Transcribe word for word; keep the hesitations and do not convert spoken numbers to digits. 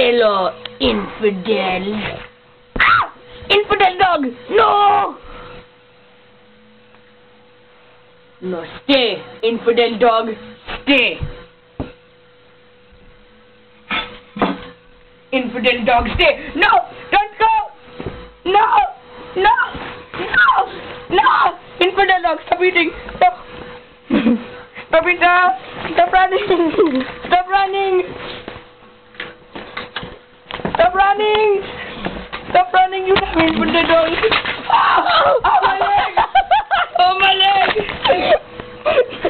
Hello, infidel. Ah! Infidel dog! No! No, stay, infidel dog, stay. Infidel dog, stay. No! Don't go! No! No! No! No! Infidel dog, stop eating! Stop! Stop it! Uh, stop running! Stop running! Stop running! Stop running, you damn infidel dog! Oh, oh my leg! Oh my leg!